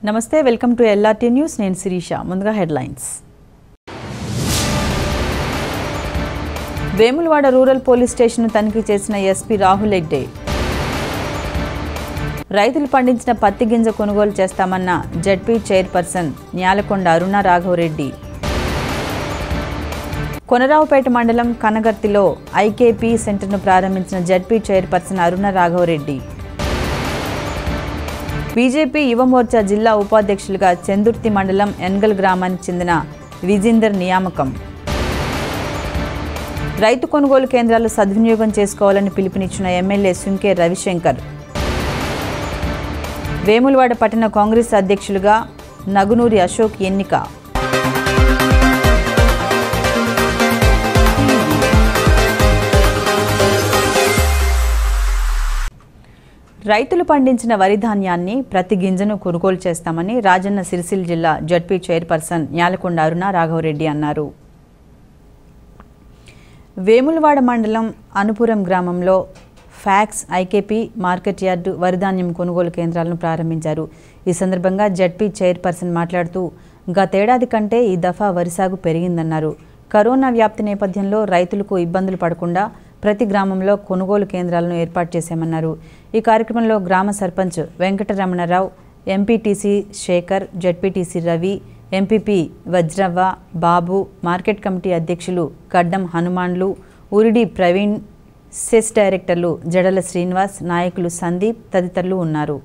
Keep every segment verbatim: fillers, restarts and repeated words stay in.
నమస్తే welcome to LRT news నేను శిరీష ముందుగా headlines Vemulawada rural police station తనిఖీ చేసిన ఎస్పీ రాహుల్ రెడ్డి రైతులు పండించిన పత్తి గింజ కొనుగోలు చేస్తామన్న జెడ్పీ చైర్పర్సన్ న్యాలకొండ అరుణ రాఘవరెడ్డి కొనరావుపేట మండలం కనగర్తిలో ఐకేపీ సెంటర్ను ప్రారంభించిన ZP chairperson Aruna Raghavareddy BJP Yuvamorcha జిల్లా ఉపాధ్యక్షులుగా చందుర్తి మండలం ఎన్గల్ గ్రామానికి చెందిన విజేందర్ నియామకం రైతు కొనుగోలు కేంద్రాలు సద్వినియోగం చేసుకోవాలని పిలుపునిచ్చిన ఎమ్మెల్యే సుంకే రవిశంకర్ వేములవాడ పట్టణ కాంగ్రెస్ అధ్యక్షులుగా నగునూరి అశోక్ ఎన్నిక రైతులు పండించిన వరి ధాన్యాన్ని ప్రతి గింజను కొనుగోలు చేస్తామని రాజన్న సిరిసిల్ల జిల్లా జెడ్పీ చైర్పర్సన్ న్యాలకొండ అరుణ రాఘవరెడ్డి అన్నారు. వేములవాడ మండలం అనుపురం గ్రామంలో ఫ్యాక్స్ ఐకేపీ మార్కెట్ యార్డు వరిధాన్యం కొనుగోలు కేంద్రాలను ప్రారంభించారు. ఈ సందర్భంగా జెడ్పీ చైర్పర్సన్ మాట్లాడుతూ గతేడాది కంటే ఈ దఫా వరి సాగు పెరిగిందన్నారు. కరోనా వ్యాప్తి నేపథ్యంలో రైతులకు ఇబ్బందులు పడకుండా ప్రతి గ్రామంలో కొనుగోలు కేంద్రాలను ఏర్పాటు చేశామన్నారు. ఈ కార్యక్రమంలో గ్రామ sarpanch Venkataramanarao, MPTC Shekhar, ZPTC Ravi, MPP Vajravva, Babu, market committee అధ్యక్షులు గడ్డం హనుమాన్లు, ఉరిడి ప్రవీణ్, సెస్ డైరెక్టర్లు జడల శ్రీనివాస్, నాయకులు సందీప్ తదితరులు ఉన్నారు.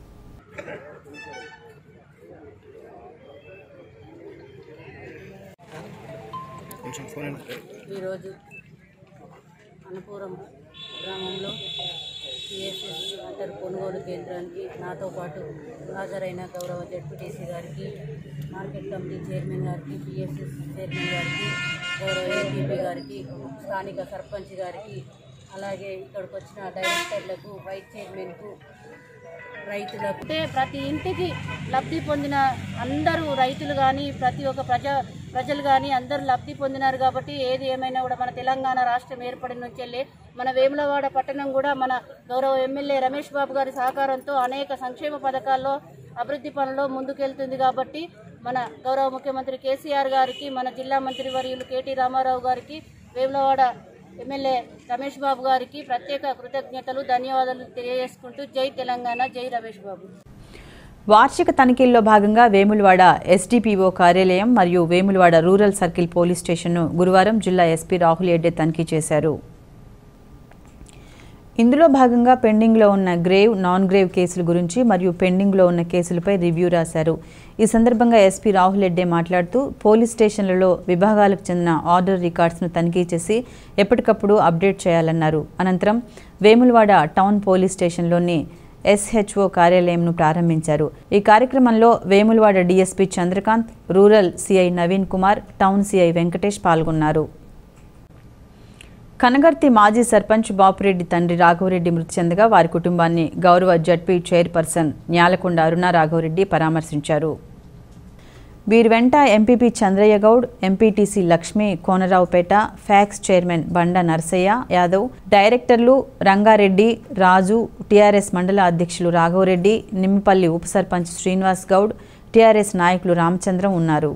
ఈరోజు అనుపురం గ్రామంలో టీఎస్ఎస్ వాటర్ కొనుగోలు కేంద్రానికి నాతో పాటు హాజరైన గౌరవ జెడ్పీటీసీ గారికి, మార్కెట్ కమిటీ చైర్మన్ గారికి, టీఎస్ఎస్ చైర్మన్ గారికి, గౌరవ ఏపీపీ గారికి, స్థానిక సర్పంచ్ గారికి, అలాగే ఇక్కడికి వచ్చిన డైరెక్టర్లకు, వైస్ చైర్మన్కు, రైతులకు అంటే ప్రతి ఇంటికి లబ్ధి పొందిన అందరూ రైతులు కానీ ప్రతి ఒక్క ప్రజా ప్రజలు కానీ అందరూ లబ్ధి పొందినారు. కాబట్టి ఏది ఏమైనా కూడా మన తెలంగాణ రాష్ట్రం ఏర్పడిన నుంచి వెళ్ళి మన వేములవాడ పట్టణం కూడా మన గౌరవ ఎమ్మెల్యే రమేష్ బాబు గారి సహకారంతో అనేక సంక్షేమ పథకాల్లో అభివృద్ధి పనుల్లో ముందుకెళ్తుంది. కాబట్టి మన గౌరవ ముఖ్యమంత్రి కేసీఆర్ గారికి, మన జిల్లా మంత్రి వర్యులు కేటీ రామారావు గారికి, వేములవాడ ఎమ్మెల్యే రమేష్ బాబు గారికి ప్రత్యేక కృతజ్ఞతలు, ధన్యవాదాలు తెలియజేసుకుంటూ జై తెలంగాణ, జై రమేష్ బాబు. వార్షిక తనిఖీల్లో భాగంగా వేములవాడ ఎస్డిపిఓ కార్యాలయం మరియు వేములవాడ రూరల్ సర్కిల్ పోలీస్ స్టేషన్ను గురువారం జిల్లా ఎస్పీ రాహుల్ రెడ్డి తనిఖీ చేశారు. ఇందులో భాగంగా పెండింగ్లో ఉన్న గ్రేవ్, నాన్ గ్రేవ్ కేసుల గురించి మరియు పెండింగ్లో ఉన్న కేసులపై రివ్యూ రాశారు. ఈ సందర్భంగా ఎస్పీ రాహుల్ రెడ్డి మాట్లాడుతూ పోలీస్ స్టేషన్లలో విభాగాలకు చెందిన ఆర్డర్ రికార్డ్స్ను తనిఖీ చేసి ఎప్పటికప్పుడు అప్డేట్ చేయాలన్నారు. అనంతరం వేములవాడ టౌన్ పోలీస్ స్టేషన్లోని ఎస్హెచ్ఓ కార్యాలయంను ప్రారంభించారు. ఈ కార్యక్రమంలో Vemulawada DSP Chandrakanth, rural CI Naveen Kumar, town CI Venkatesh పాల్గొన్నారు. కనగర్తి మాజీ సర్పంచ్ బాపురెడ్డి తండ్రి రాఘవరెడ్డి మృతి చెందగా వారి కుటుంబాన్ని గౌరవ జెడ్పీ చైర్పర్సన్ న్యాలకొండ అరుణ రాఘవరెడ్డి పరామర్శించారు. వీరి వెంట MPP Chandraiah Goud, MPTC Lakshmi, Konaraopeta PACS chairman Banda Narsaiah Yadav, డైరెక్టర్లు రంగారెడ్డి, రాజు, టీఆర్ఎస్ మండల అధ్యక్షులు రాఘవరెడ్డి, నిమ్మపల్లి ఉప సర్పంచ్ శ్రీనివాస్ గౌడ్, టీఆర్ఎస్ నాయకులు రామచంద్రం ఉన్నారు.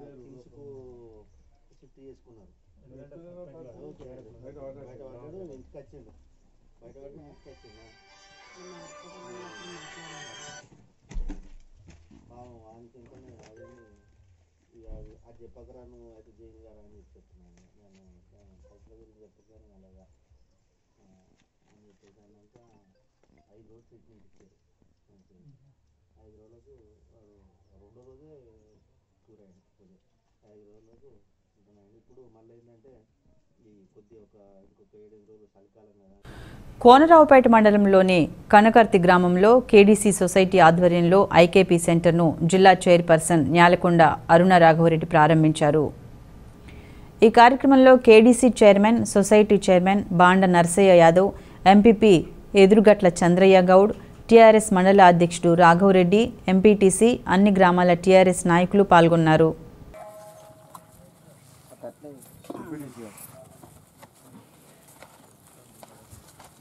చెప్పకరాను అయితే జైలు గారు అని చెప్తున్నాను. నేను ఖర్చుల గురించి చెప్పగానే అలాగా అని చెప్పేసానంతా ఐదు రోజులు ట్రీట్మెంట్ ఇచ్చారు. ఐదు రోజులకు రెండో రోజే క్యూర్ అయింది. ఐదు రోజులకు ఉంటున్నాయండి. ఇప్పుడు మళ్ళీ ఏంటంటే ఈ కొద్ది ఒక ఇంకొక ఏడెనిమిది రోజులు చలికాలం కదా. కోనరావుపేట మండలంలోని కనకర్తి గ్రామంలో కేడీసీ సొసైటీ ఆధ్వర్యంలో ఐకేపీ సెంటర్ను జిల్లా చైర్పర్సన్ న్యాలకొండ అరుణ రాఘవరెడ్డి ప్రారంభించారు. ఈ కార్యక్రమంలో KDC chairman, society chairman Banda Narsaiah Yadav, MPP Edurugatla Chandraiah Goud, TRS మండల అధ్యక్షుడు రాఘవరెడ్డి, ఎంపీటీసీ, అన్ని గ్రామాల టీఆర్ఎస్ నాయకులు పాల్గొన్నారు.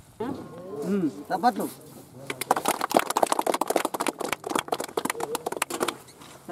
తప్పట్లు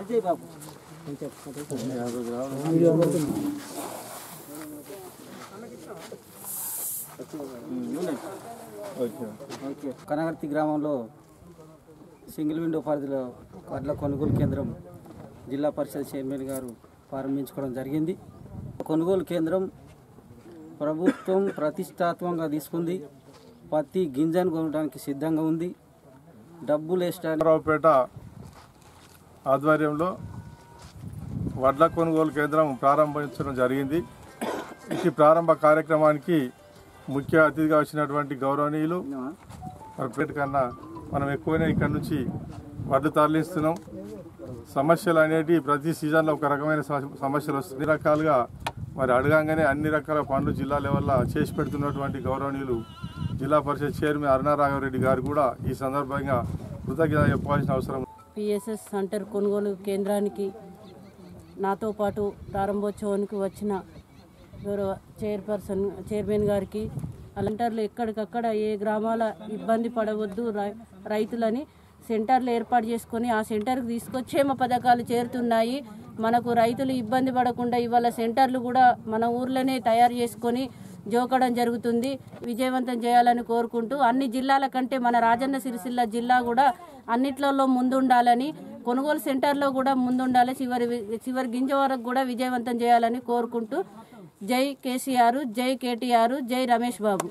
కనగర్తి గ్రామంలో సింగిల్ విండో పరిధిలో వడ్ల కొనుగోలు కేంద్రం జిల్లా పరిషత్ చైర్మన్ గారు ప్రారంభించుకోవడం జరిగింది. కొనుగోలు కేంద్రం ప్రభుత్వం ప్రతిష్టాత్మకంగా తీసుకుంది. పత్తి గింజను కొనడానికి సిద్ధంగా ఉంది. డబ్బులు రావుపేట ఆధ్వర్యంలో వడ్ల కొనుగోలు కేంద్రం ప్రారంభించడం జరిగింది. ఈ ప్రారంభ కార్యక్రమానికి ముఖ్య అతిథిగా వచ్చినటువంటి గౌరవనీయులు మరి కన్నా మనం ఎక్కువనే ఇక్కడ నుంచి వడ్లు తరలిస్తున్నాం. సమస్యలు అనేటివి ప్రతి సీజన్లో ఒక రకమైన సమస్యలు వస్తుంది. రకాలుగా మరి అడగంగానే అన్ని రకాల పనులు జిల్లా లెవెల్లో చేసి పెడుతున్నటువంటి గౌరవనీయులు జిల్లా పరిషత్ చైర్మన్ అరుణారాఘవరెడ్డి గారు కూడా ఈ సందర్భంగా కృతజ్ఞత చెప్పాల్సిన అవసరం. పిఎస్ఎస్ సెంటర్ కొనుగోలు కేంద్రానికి నాతో పాటు ప్రారంభోత్సవానికి వచ్చిన గౌరవ చైర్పర్సన్ చైర్మన్ గారికి సెంటర్లు ఎక్కడికక్కడ ఏ గ్రామాల ఇబ్బంది పడవద్దు రైతులని సెంటర్లు ఏర్పాటు చేసుకొని ఆ సెంటర్కి తీసుకొచ్చేమ పథకాలు చేరుతున్నాయి. మనకు రైతులు ఇబ్బంది పడకుండా ఇవాళ సెంటర్లు కూడా మన ఊర్లోనే తయారు చేసుకొని జోకడం జరుగుతుంది. విజయవంతం చేయాలని కోరుకుంటూ అన్ని జిల్లాల కంటే మన రాజన్న సిరిసిల్ల జిల్లా కూడా అన్నిట్లలో ముందుండాలని, కొనుగోలు సెంటర్లో కూడా ముందుండాలి, చివరి చివరి గింజ వరకు కూడా విజయవంతం చేయాలని కోరుకుంటూ జై కేసీఆర్, జై కేటీఆర్, జై రమేష్ బాబు.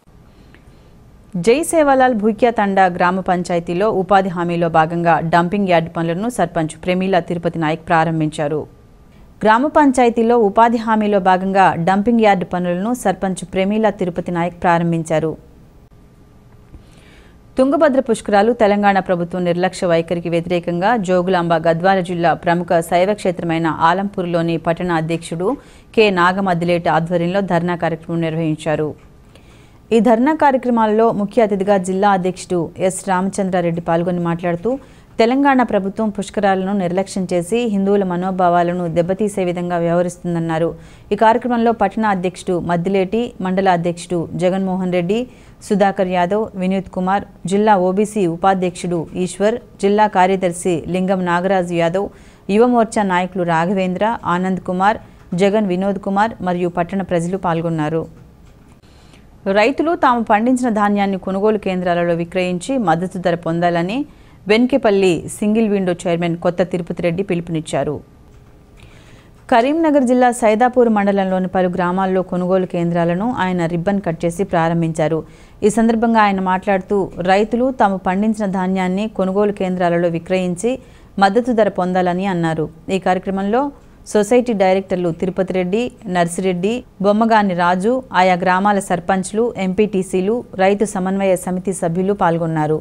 జై సేవాలాల్ భూక్యా తండా గ్రామ పంచాయతీలో ఉపాధి హామీలో భాగంగా డంపింగ్ యార్డ్ పనులను సర్పంచ్ ప్రేమీల తిరుపతి నాయక్ ప్రారంభించారు. గ్రామ పంచాయతీలో ఉపాధి హామీలో భాగంగా డంపింగ్ యార్డ్ పనులను సర్పంచ్ ప్రేమీల తిరుపతి నాయక్ ప్రారంభించారు. తుంగభద్ర పుష్కరాలు తెలంగాణ ప్రభుత్వం నిర్లక్ష్య వైఖరికి వ్యతిరేకంగా జోగులాంబ గద్వాల జిల్లా ప్రముఖ శైవ క్షేత్రమైన ఆలంపూర్లోని పట్టణ అధ్యక్షుడు కె నాగమద్దిలేటి ఆధ్వర్యంలో ధర్నా కార్యక్రమం నిర్వహించారు. ఈ ధర్నా కార్యక్రమాల్లో ముఖ్య అతిథిగా జిల్లా అధ్యక్షుడు ఎస్ రామచంద్రారెడ్డి పాల్గొని మాట్లాడుతూ తెలంగాణ ప్రభుత్వం పుష్కరాలను నిర్లక్ష్యం చేసి హిందువుల మనోభావాలను దెబ్బతీసే విధంగా వ్యవహరిస్తుందన్నారు. ఈ కార్యక్రమంలో పట్టణ అధ్యక్షుడు మద్దిలేటి, మండల అధ్యక్షుడు జగన్మోహన్ రెడ్డి, సుధాకర్ యాదవ్, వినోద్ కుమార్, జిల్లా ఓబీసీ ఉపాధ్యక్షుడు ఈశ్వర్, జిల్లా కార్యదర్శి లింగం నాగరాజు యాదవ్, యువమోర్చా నాయకులు రాఘవేంద్ర, ఆనంద్ కుమార్, జగన్ వినోద్ కుమార్ మరియు పట్టణ ప్రజలు పాల్గొన్నారు. రైతులు తాము పండించిన ధాన్యాన్ని కొనుగోలు కేంద్రాలలో విక్రయించి మద్దతు ధర పొందాలని వెన్కేపల్లి సింగిల్ విండో చైర్మన్ కొత్త తిరుపతి రెడ్డి పిలుపునిచ్చారు. కరీంనగర్ జిల్లా సైదాపూర్ మండలంలోని పలు గ్రామాల్లో కొనుగోలు కేంద్రాలను ఆయన రిబ్బన్ కట్ చేసి ప్రారంభించారు. ఈ సందర్భంగా ఆయన మాట్లాడుతూ రైతులు తాము పండించిన ధాన్యాన్ని కొనుగోలు కేంద్రాలలో విక్రయించి మద్దతు ధర పొందాలని అన్నారు. ఈ కార్యక్రమంలో సొసైటీ డైరెక్టర్లు తిరుపతి రెడ్డి, నర్సిరెడ్డి, బొమ్మగాని రాజు, ఆయా గ్రామాల సర్పంచ్లు, ఎంపీటీసీలు, రైతు సమన్వయ సమితి సభ్యులు పాల్గొన్నారు.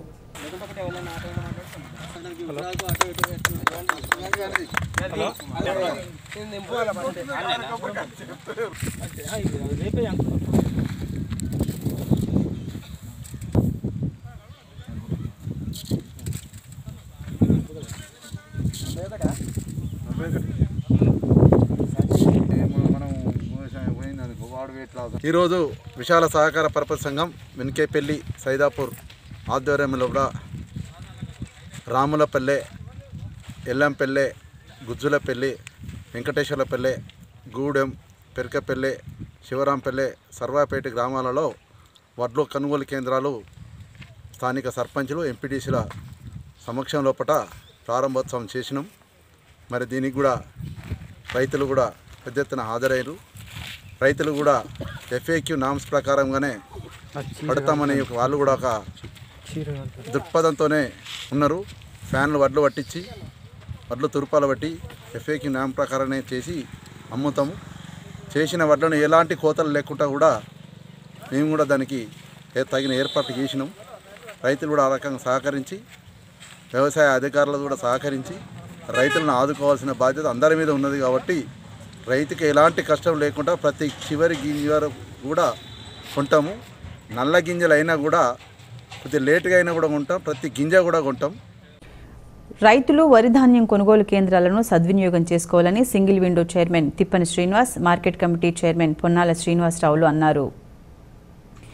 ఈరోజు విశాల సహకార పరపతి సంఘం వెన్కేపల్లి సైదాపూర్ ఆధ్వర్యంలో కూడా రాములపల్లె, ఎల్లంపల్లె, గుజ్జులపల్లి, వెంకటేశ్వరపల్లె, గూడెం, పెరకపల్లె, శివరాంపల్లె, సర్వాపేట గ్రామాలలో వడ్లు కొనుగోలు కేంద్రాలు స్థానిక సర్పంచులు, ఎంపీటీసీల సమక్షం లోపల ప్రారంభోత్సవం చేసినాం. మరి దీనికి కూడా రైతులు కూడా పెద్ద ఎత్తున హాజరయ్యారు. రైతులు కూడా ఎఫ్ఏక్యూ నామ్స్ ప్రకారంగానే పడతామని వాళ్ళు కూడా ఒక దృక్పథంతోనే ఉన్నారు. ఫ్యాన్లు వడ్లు పట్టించి వడ్లు తురుపాలు పట్టి ఎఫ్ఏక్యూ నామ్ ప్రకారమే చేసి అమ్ముతాము. చేసిన వడ్లను ఎలాంటి కోతలు లేకుండా కూడా మేము కూడా దానికి తగిన ఏర్పాట్లు చేసినాం. రైతులు కూడా ఆ రకంగా సహకరించి, వ్యవసాయ అధికారులు కూడా సహకరించి రైతులను ఆదుకోవాల్సిన బాధ్యత అందరి మీద ఉన్నది. కాబట్టి రైతుకి ఎలాంటి కష్టం లేకుండా ప్రతి చివరి గింజ వరకు కూడా కొంటాము. నల్ల గింజలు అయినా కూడా కొద్దిగా లేటుగా అయినా కూడా కొంటాం, ప్రతి గింజ కూడా కొంటాం. రైతులు వరి ధాన్యం కొనుగోలు కేంద్రాలను సద్వినియోగం చేసుకోవాలని single window chairman Tippani Srinivas, market committee chairman Ponnala శ్రీనివాసరావులు అన్నారు.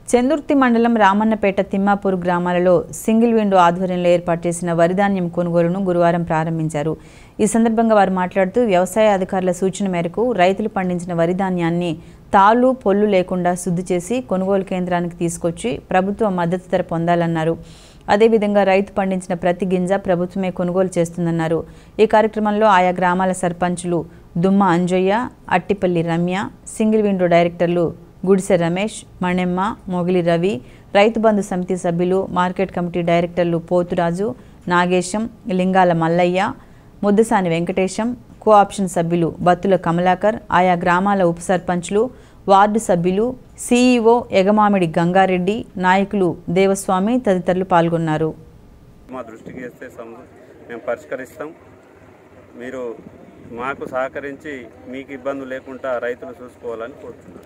చందుర్తి మండలం రామన్నపేట తిమ్మాపూర్ గ్రామాలలో సింగిల్ విండో ఆధ్వర్యంలో ఏర్పాటు చేసిన వరిధాన్యం కొనుగోలును గురువారం ప్రారంభించారు. ఈ సందర్భంగా వారు మాట్లాడుతూ వ్యవసాయ అధికారుల సూచన మేరకు రైతులు పండించిన వరిధాన్యాన్ని తాళ్ళు పొల్లు లేకుండా శుద్ధి చేసి కొనుగోలు కేంద్రానికి తీసుకొచ్చి ప్రభుత్వ మద్దతు ధర పొందాలన్నారు. అదేవిధంగా రైతు పండించిన ప్రతి గింజ ప్రభుత్వమే కొనుగోలు చేస్తుందన్నారు. ఈ కార్యక్రమంలో ఆయా గ్రామాల సర్పంచులు దుమ్మ అంజయ్య, అట్టిపల్లి రమ్య, సింగిల్ విండో డైరెక్టర్లు గుడిసె రమేష్, మణెమ్మ, మొగిలి రవి, రైతు బంధు సమితి సభ్యులు, మార్కెట్ కమిటీ డైరెక్టర్లు పోతురాజు, నాగేశం, లింగాల మల్లయ్య, ముద్దసాని వెంకటేశం, కోఆప్షన్ సభ్యులు బత్తుల కమలాకర్, ఆయా గ్రామాల ఉప సర్పంచ్లు, వార్డు సభ్యులు, సీఈఓ ఎగమామిడి గంగారెడ్డి, నాయకులు దేవస్వామి తదితరులు పాల్గొన్నారు. మా దృష్టికి వస్తే మేము పరిష్కరిస్తాం. మీరు మాకు సహకరించి మీకు ఇబ్బందులు లేకుండా రైతులు చూసుకోవాలని కోరుతున్నాను.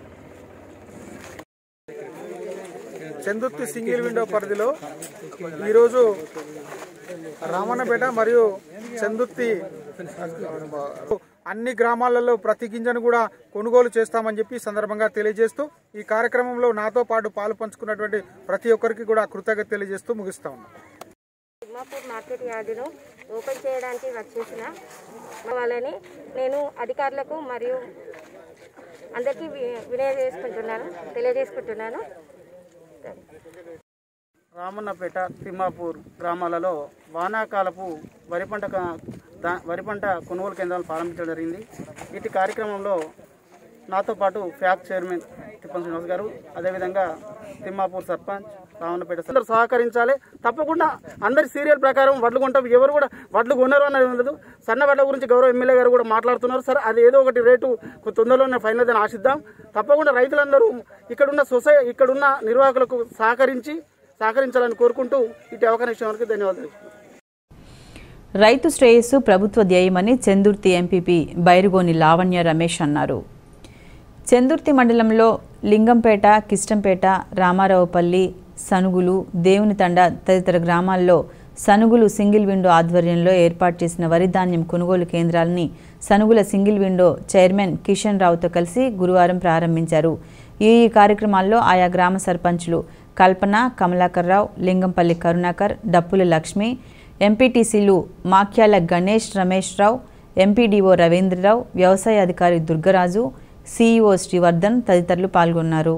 చందుర్తి సింగిల్ విండో పరిధిలో ఈరోజు రామన్నపేట మరియు చందుర్తి అన్ని గ్రామాలలో ప్రతి గింజను కూడా కొనుగోలు చేస్తామని చెప్పి సందర్భంగా తెలియజేస్తూ ఈ కార్యక్రమంలో నాతో పాటు పాలు పంచుకున్నటువంటి ప్రతి ఒక్కరికి కూడా కృతజ్ఞత తెలియజేస్తూ ముగిస్తా ఉన్నాం. తిమ్మాపూర్ మార్కెట్ యార్డును ఓపెన్ చేయడానికి వచ్చేసిన వాళ్ళని నేను అధికారులకు మరియు అందరికీ వినియోగించుకుంటున్నాను తెలియజేసుకుంటున్నాను. రామన్నపేట తిమ్మాపూర్ గ్రామాలలో వానాకాలపు వరి పంట వరి పంట కొనుగోలు కేంద్రాలు ప్రారంభించడం జరిగింది. ఇటు కార్యక్రమంలో నాతో పాటు ఫ్యాక్ట్ చైర్మన్ తిప్పన్ శ్రీనివాస్ గారు, అదేవిధంగా తిమ్మాపూర్ సర్పంచ్, రామన్నపేట అందరూ సహకరించాలి. తప్పకుండా అందరి సీరియల్ ప్రకారం వడ్లు కొంటాం. ఎవరు కూడా వడ్లు కొనరు అనేది ఉండదు. సన్న వడ్ల గురించి గౌరవ ఎమ్మెల్యే గారు కూడా మాట్లాడుతున్నారు. సార్ అది ఏదో ఒకటి రేటు తొందరలోనే ఫైనల్ అని ఆశిద్దాం. తప్పకుండా రైతులందరూ ఇక్కడున్న సొసై ఇక్కడున్న నిర్వాహకులకు సహకరించి సహకరించాలని కోరుకుంటూ ఇటు అవకాశం ధన్యవాదాలు. రైతు శ్రేయస్సు ప్రభుత్వ ధ్యేయమని చందుర్తి ఎంపీపీ బైరుగోని లావణ్య రమేష్ అన్నారు. చందుర్తి మండలంలో లింగంపేట, కిష్టంపేట, రామారావుపల్లి, సనుగులు, దేవునితండ తదితర గ్రామాల్లో సనుగులు సింగిల్ విండో ఆధ్వర్యంలో ఏర్పాటు చేసిన వరి ధాన్యం కొనుగోలు కేంద్రాలని Sanugula single window chairman Kishan రావుతో కలిసి గురువారం ప్రారంభించారు. ఈ కార్యక్రమాల్లో ఆయా గ్రామ సర్పంచులు కల్పన, కమలాకర్రావు, లింగంపల్లి కరుణాకర్, డప్పుల లక్ష్మి, ఎంపీటీసీలు మాక్యాల గణేష్ రమేష్ రావు, ఎంపీడీఓ రవీంద్రరావు, వ్యవసాయ అధికారి దుర్గరాజు, సీఈఓ శ్రీవర్ధన్ తదితరులు పాల్గొన్నారు.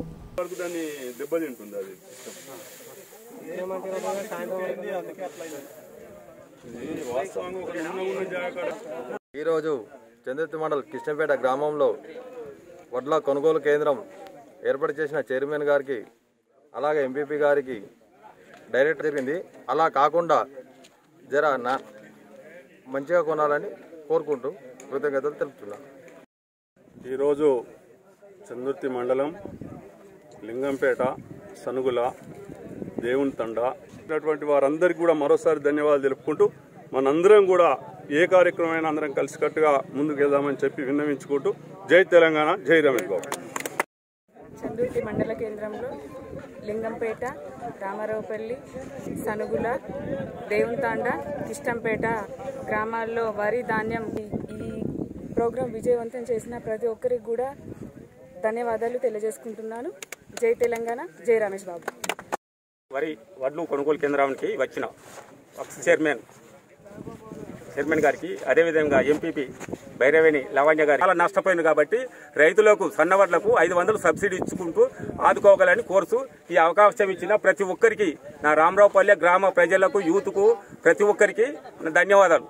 ఈరోజు చంద్రతి మండల్ కిష్టంపేట గ్రామంలో వడ్ల కొనుగోలు కేంద్రం ఏర్పాటు చేసిన చైర్మన్ గారికి, అలాగే ఎంపీపీ గారికి డైరెక్ట్ జరిగింది. అలా కాకుండా జర నా మంచిగా కొనాలని కోరుకుంటూ కృతజ్ఞతలు తెలుపుతున్నాను. ఈరోజు చందుర్తి మండలం లింగంపేట, సనుగుల, దేవుని తండ ఉన్నటువంటి వారందరికీ కూడా మరోసారి ధన్యవాదాలు తెలుపుకుంటూ మనందరం కూడా ఏ కార్యక్రమమైనా అందరం కలిసికట్టుగా ముందుకు వెళ్దామని చెప్పి విన్నవించుకుంటూ జై తెలంగాణ, జై రమేష్ బాబు. చందుర్తి మండల కేంద్రంలో లింగంపేట, రామారావుపల్లి, సనుగుల, దేవునితాండ, కిష్టంపేట గ్రామాల్లో వరి ధాన్యం ఈ ప్రోగ్రాం విజయవంతం చేసిన ప్రతి ఒక్కరికి కూడా ధన్యవాదాలు తెలియజేసుకుంటున్నాను. జై తెలంగాణ, జై రమేష్ బాబు. వరి వడ్లు కొనుగోలు కేంద్రానికి వచ్చిన చైర్మన్ చైర్మన్ గారికి, అదేవిధంగా ఎంపీపీ భైరవేణి లావణ్య గారి చాలా నష్టపోయింది కాబట్టి రైతులకు సన్నవడ్లకు ఐదు వందలు సబ్సిడీ ఇచ్చుకుంటూ ఆదుకోగలని కోరుతూ ఈ అవకాశం ఇచ్చిన ప్రతి ఒక్కరికి, నా రామరావుపల్లె గ్రామ ప్రజలకు, యూత్కు ప్రతి ఒక్కరికి ధన్యవాదాలు.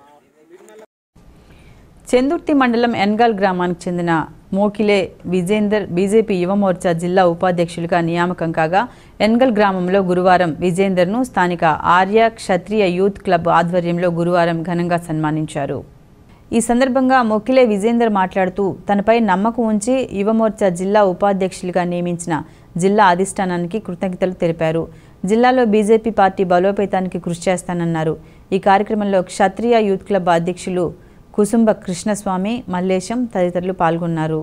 చందుర్తి మండలం ఎన్గాల్ గ్రామానికి చెందిన మోకిలే విజేందర్ బీజేపీ యువమోర్చా జిల్లా ఉపాధ్యక్షులుగా నియామకం కాగా ఎన్గల్ గ్రామంలో గురువారం విజేందర్ను స్థానిక ఆర్య క్షత్రియ యూత్ క్లబ్ ఆధ్వర్యంలో గురువారం ఘనంగా సన్మానించారు. ఈ సందర్భంగా మొకిలే విజేందర్ మాట్లాడుతూ తనపై నమ్మకం ఉంచి యువమోర్చా జిల్లా ఉపాధ్యక్షులుగా నియమించిన జిల్లా అధిష్టానానికి కృతజ్ఞతలు తెలిపారు. జిల్లాలో బీజేపీ పార్టీ బలోపేతానికి కృషి చేస్తానన్నారు. ఈ కార్యక్రమంలో క్షత్రియ యూత్ క్లబ్ అధ్యక్షులు కుసుంబ కృష్ణస్వామి, మల్లేశం తదితరులు పాల్గొన్నారు.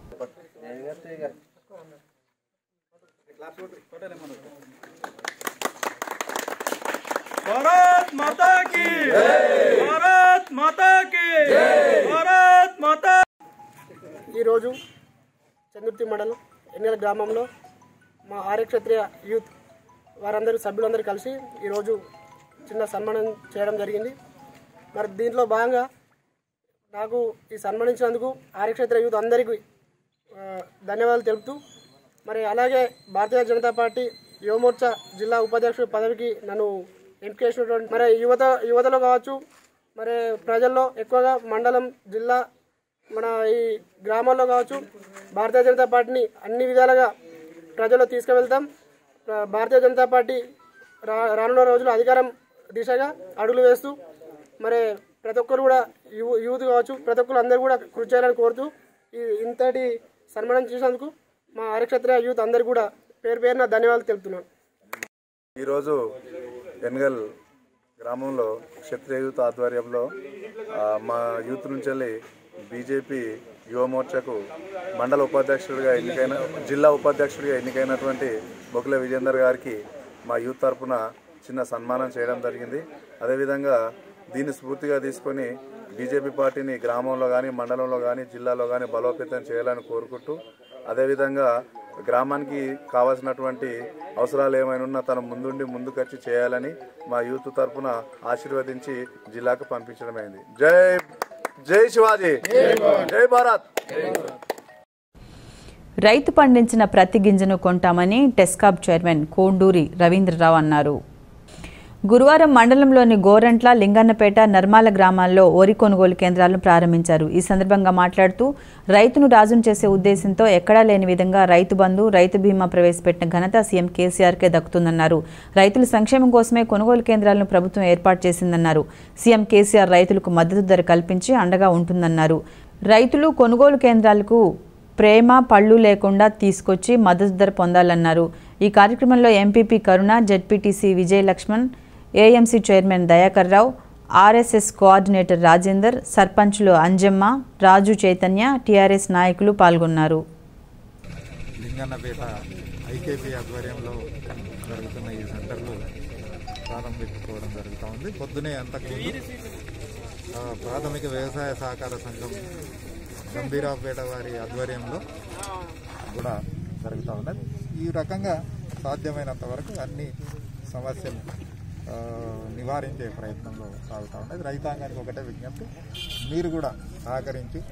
భారత్ మాతా కీ జై, భారత్ మాతా కీ జై, భారత్ మాతా. ఈరోజు చందుర్తి మండలం ఎన్నికల గ్రామంలో మా ఆర్య క్షత్రియ యూత్ వారందరూ సభ్యులందరూ కలిసి ఈరోజు చిన్న సన్మానం చేయడం జరిగింది. మరి దీంట్లో భాగంగా నాకు ఈ సన్మానించినందుకు ఆర్య క్షత్రియ యూత్ అందరికీ ధన్యవాదాలు తెలుపుతూ, మరి అలాగే భారతీయ జనతా పార్టీ యువమోర్చా జిల్లా ఉపాధ్యక్షుడు పదవికి నన్ను ఎంపిక చేసినటువంటి మరి యువత యువతలో కావచ్చు, మరి ప్రజల్లో ఎక్కువగా మండలం, జిల్లా, మన ఈ గ్రామాల్లో కావచ్చు భారతీయ జనతా పార్టీని అన్ని విధాలుగా ప్రజల్లో తీసుకువెళ్తాం. భారతీయ జనతా పార్టీ రా రానున్న రోజుల్లో అధికారం దిశగా అడుగులు వేస్తూ మరి ప్రతి ఒక్కరు కూడా యూ యూత్ కావచ్చు ప్రతి ఒక్కరు అందరూ కూడా కృషి చేయాలని కోరుతూ ఈ ఇంతటి సన్మానం చేసినందుకు మా ఆర్య క్షత్రియ యూత్ అందరికీ కూడా పేరు పేరున ధన్యవాదాలు తెలుపుతున్నాను. ఈరోజు ఎన్గల్ గ్రామంలో క్షత్రియ యూత్ ఆధ్వర్యంలో మా యూత్ నుంచి వెళ్ళి బీజేపీ యువ మోర్చాకు మండల ఉపాధ్యక్షుడిగా ఎన్నికైన జిల్లా ఉపాధ్యక్షుడిగా ఎన్నికైనటువంటి బొకుల విజేందర్ గారికి మా యూత్ తరఫున చిన్న సన్మానం చేయడం జరిగింది. అదేవిధంగా దీన్ని స్ఫూర్తిగా తీసుకొని బీజేపీ పార్టీని గ్రామంలో కానీ మండలంలో కానీ జిల్లాలో కానీ బలోపేతం చేయాలని కోరుకుంటూ, అదేవిధంగా గ్రామానికి కావాల్సినటువంటి అవసరాలు ఏమైనా ఉన్నా తన ముందుండి ముందుకొచ్చి చేయాలని మా యూత్ తరఫున ఆశీర్వదించి జిల్లాకు పంపించడమైంది. జై జై శివాజీ, జై భారత్. రైతు పండించిన ప్రతి గింజను కొంటామని టెస్కాబ్ చైర్మన్ కోండూరి రవీంద్రరావు అన్నారు. గురువారం మండలంలోని గోరంట్ల, లింగన్నపేట, నర్మాల గ్రామాల్లో వరి కొనుగోలు కేంద్రాలను ప్రారంభించారు. ఈ సందర్భంగా మాట్లాడుతూ రైతును రాజును చేసే ఉద్దేశంతో ఎక్కడా లేని విధంగా రైతు బంధు, రైతు బీమా ప్రవేశపెట్టిన ఘనత సీఎం కేసీఆర్కే దక్కుతుందన్నారు. రైతుల సంక్షేమం కోసమే కొనుగోలు కేంద్రాలను ప్రభుత్వం ఏర్పాటు చేసిందన్నారు. సీఎం కేసీఆర్ రైతులకు మద్దతు ధర కల్పించి అండగా ఉంటుందన్నారు. రైతులు కొనుగోలు కేంద్రాలకు ప్రేమ పళ్ళు లేకుండా తీసుకొచ్చి మద్దతు ధర పొందాలన్నారు. ఈ కార్యక్రమంలో MPP Karuna, ZPTC Vijaya Laxman, AMC chairman Dayakar Rao, RSS coordinator Rajender, సర్పంచులు అంజమ్మ, రాజు చైతన్య, టీఆర్ఎస్ నాయకులు పాల్గొన్నారు. లింగన్నపేట ఐకేపీ ఆధ్వర్యంలో జరుగుతున్న ఈ సెంటర్లు ప్రారంభించుకోవడం జరుగుతూ ఉంది. పొద్దునే అంతకుముందు ప్రాథమిక వ్యవసాయ సహకార సంఘం గంభీరావుపేట వారి ఆధ్వర్యంలో కూడా జరుగుతూ ఉన్నది. ఈ రకంగా సాధ్యమైనంత వరకు అన్ని సమస్యలు నివారించే ప్రయత్నంలో సాగుతూ ఉన్నది. రైతాంగానికి ఒకటే విజ్ఞప్తి, మీరు కూడా సహకరించి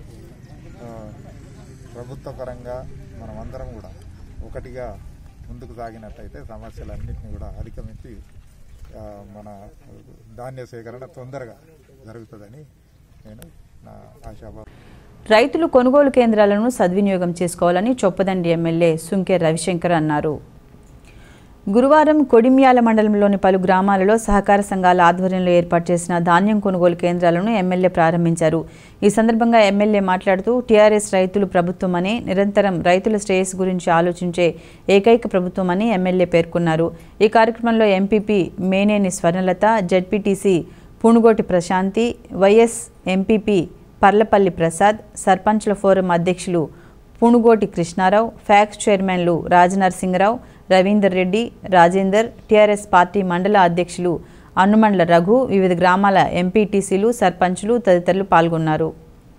ప్రభుత్వ పరంగా మనం అందరం కూడా ఒకటిగా ముందుకు సాగినట్టయితే సమస్యలన్నింటినీ కూడా అధిగమించి మన ధాన్య సేకరణ తొందరగా జరుగుతుందని నేను నా ఆశాభావం. రైతులు కొనుగోలు కేంద్రాలను సద్వినియోగం చేసుకోవాలని చొప్పదండి ఎమ్మెల్యే సుంకె రవిశంకర్ అన్నారు. గురువారం కొడిమ్యాల మండలంలోని పలు గ్రామాలలో సహకార సంఘాల ఆధ్వర్యంలో ఏర్పాటు చేసిన ధాన్యం కొనుగోలు కేంద్రాలను ఎమ్మెల్యే ప్రారంభించారు. ఈ సందర్భంగా ఎమ్మెల్యే మాట్లాడుతూ టీఆర్ఎస్ రైతులు ప్రభుత్వమని, నిరంతరం రైతుల శ్రేయస్సు గురించి ఆలోచించే ఏకైక ప్రభుత్వమని ఎమ్మెల్యే పేర్కొన్నారు. ఈ కార్యక్రమంలో MPP Meneni Swarnalatha, ZPTC Punugoti Prashanthi, vice MPP Parlapalli Prasad, సర్పంచ్ల ఫోరం అధ్యక్షులు పునుగోటి కృష్ణారావు, ఫ్యాక్స్ చైర్మన్లు రాజనరసింహరావు, రవీందర్ రెడ్డి, రాజేందర్, టీఆర్ఎస్ పార్టీ మండల అధ్యక్షులు అన్నుమండ్ల రఘు, వివిధ గ్రామాల ఎంపీటీసీలు, సర్పంచులు తదితరులు పాల్గొన్నారు.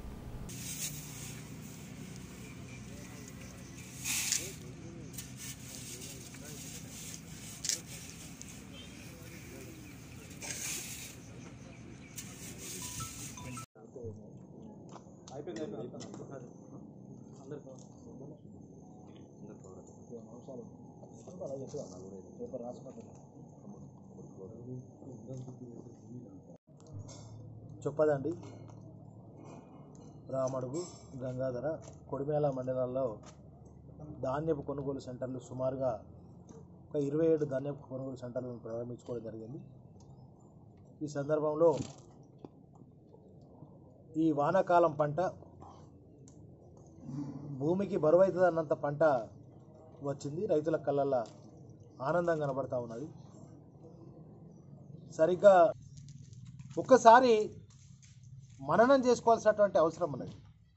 చొప్పదండి, రామడుగు, గంగాధర, కొడిమేల మండలాల్లో ధాన్యపు కొనుగోలు సెంటర్లు సుమారుగా ఒక ఇరవై ఏడు ధాన్యపు కొనుగోలు సెంటర్లను ప్రారంభించుకోవడం జరిగింది. ఈ సందర్భంలో ఈ వానాకాలం పంట భూమికి బరువైతుంది అన్నంత పంట వచ్చింది. రైతుల కళ్ళల్లో ఆనందం కనబడతా ఉన్నది. సరిగ్గా ఒక్కసారి మననం చేసుకోవాల్సినటువంటి అవసరం ఉన్నది.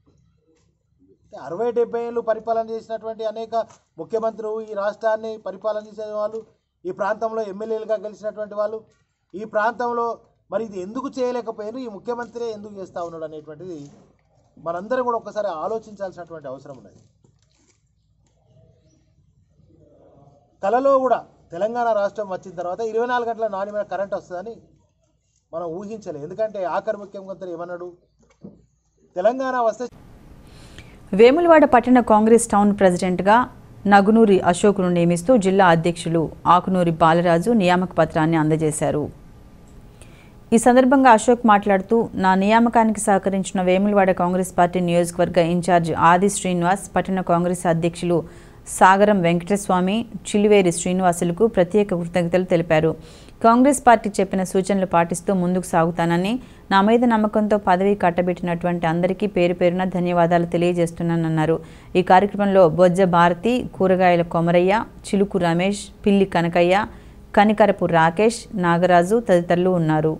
అరవై డెబ్బై ఏళ్ళు పరిపాలన చేసినటువంటి అనేక ముఖ్యమంత్రులు, ఈ రాష్ట్రాన్ని పరిపాలన చేసే వాళ్ళు, ఈ ప్రాంతంలో ఎమ్మెల్యేలుగా గెలిచినటువంటి వాళ్ళు, ఈ ప్రాంతంలో మరి ఇది ఎందుకు చేయలేకపోయారు, ఈ ముఖ్యమంత్రి ఎందుకు చేస్తూ ఉన్నాడు అనేటువంటిది మనందరం కూడా ఒక్కసారి ఆలోచించాల్సినటువంటి అవసరం ఉన్నది. కలలో కూడా తెలంగాణ రాష్ట్రం వచ్చిన తర్వాత ఇరవై నాలుగు గంటల నాణ్యమైన కరెంట్ వస్తుందని మనం ఊహించలేదు. ఎందుకంటే ఆఖరి ముఖ్యమంత్రి ఏమన్నాడు, తెలంగాణ వస్తే. వేములవాడ పట్టణ కాంగ్రెస్ టౌన్ ప్రెసిడెంట్గా నగునూరి అశోక్ను నియమిస్తూ జిల్లా అధ్యక్షులు ఆకునూరి బాలరాజు నియామక పత్రాన్ని అందజేశారు. ఈ సందర్భంగా అశోక్ మాట్లాడుతూ నా నియామకానికి సహకరించిన వేములవాడ కాంగ్రెస్ పార్టీ నియోజకవర్గ ఇన్ఛార్జ్ ఆది శ్రీనివాస్, పట్టణ కాంగ్రెస్ అధ్యక్షులు సాగరం వెంకటస్వామి, చిలివేరి శ్రీనివాసులకు ప్రత్యేక కృతజ్ఞతలు తెలిపారు. కాంగ్రెస్ పార్టీ చెప్పిన సూచనలు పాటిస్తూ ముందుకు సాగుతానని, నా మీద నమ్మకంతో పదవి కట్టబెట్టినటువంటి అందరికీ పేరు పేరున ధన్యవాదాలు తెలియజేస్తున్నానన్నారు. ఈ కార్యక్రమంలో బొజ్జ భారతి, కూరగాయల కొమరయ్య, చిలుకు రమేష్, పిల్లి కనకయ్య, కనికరపు రాకేష్, నాగరాజు తదితరులు ఉన్నారు.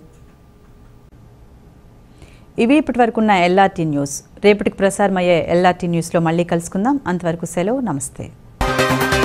ఇవి ఇప్పటి వరకున్న ఎల్ఆర్టీ న్యూస్. రేపటికి ప్రసారమయ్యే ఎల్ఆర్టీ న్యూస్లో మళ్ళీ కలుసుకుందాం. అంతవరకు సెలవు. నమస్తే.